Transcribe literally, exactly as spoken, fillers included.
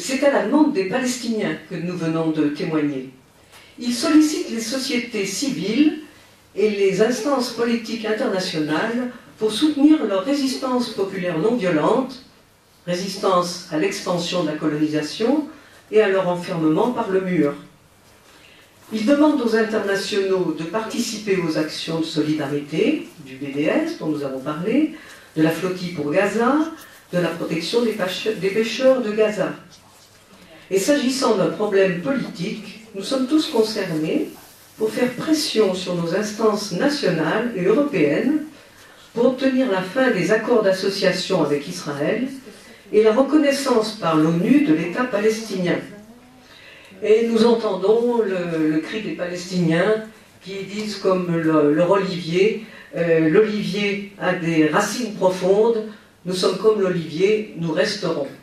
c'est à la demande des Palestiniens que nous venons de témoigner. Il sollicite les sociétés civiles et les instances politiques internationales pour soutenir leur résistance populaire non violente, résistance à l'expansion de la colonisation et à leur enfermement par le mur. Il demande aux internationaux de participer aux actions de solidarité du B D S, dont nous avons parlé, de la flottille pour Gaza, de la protection des pêcheurs, des pêcheurs de Gaza. Et s'agissant d'un problème politique, nous sommes tous concernés pour faire pression sur nos instances nationales et européennes pour obtenir la fin des accords d'association avec Israël et la reconnaissance par l'ONU de l'État palestinien. Et nous entendons le, le cri des Palestiniens qui disent comme le, leur olivier, euh, l'olivier a des racines profondes, nous sommes comme l'olivier, nous resterons.